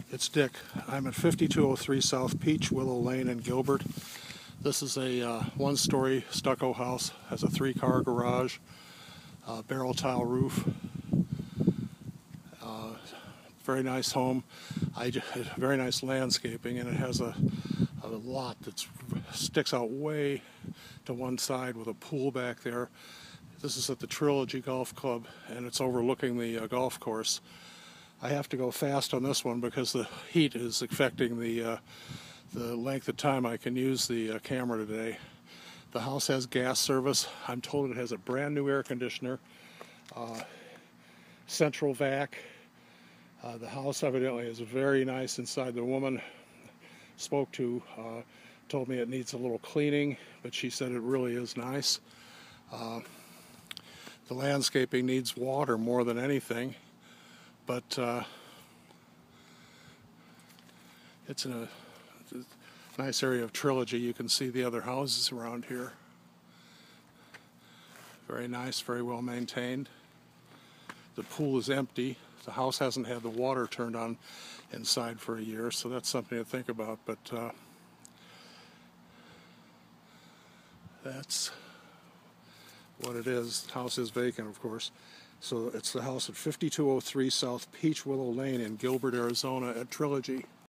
It's Dick. I'm at 5203 South Peach Willow Lane in Gilbert. This is a one-story stucco house, has a 3-car garage, barrel tile roof. Very nice home. Very nice landscaping, and it has a lot that sticks out way to one side with a pool back there. This is at the Trilogy Golf Club, and it's overlooking the golf course. I have to go fast on this one because the heat is affecting the length of time I can use the camera today. The house has gas service. I'm told it has a brand new air conditioner, central vac. The house evidently is very nice inside. The woman spoke to told me it needs a little cleaning, but she said it really is nice. The landscaping needs water more than anything, but it's in a nice area of Trilogy. You can see the other houses around here. Very nice, very well maintained. The pool is empty. The house hasn't had the water turned on inside for a year, so that's something to think about. But that's what it is. The house is vacant, of course. So it's the house at 5203 South Peach Willow Lane in Gilbert, Arizona at Trilogy.